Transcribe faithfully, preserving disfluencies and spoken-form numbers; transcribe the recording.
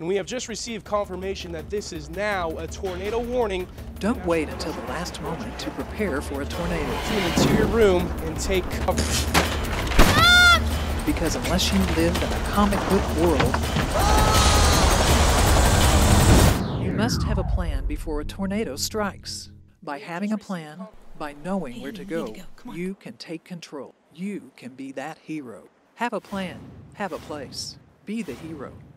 and we have just received confirmation that this is now a tornado warning. Don't wait until the last moment to prepare for a tornado. To an interior room and take cover. Because unless you live in a comic book world, you must have a plan before a tornado strikes. By having a plan, by knowing where to go, you can take control. You can be that hero. Have a plan. Have a place. Be the hero.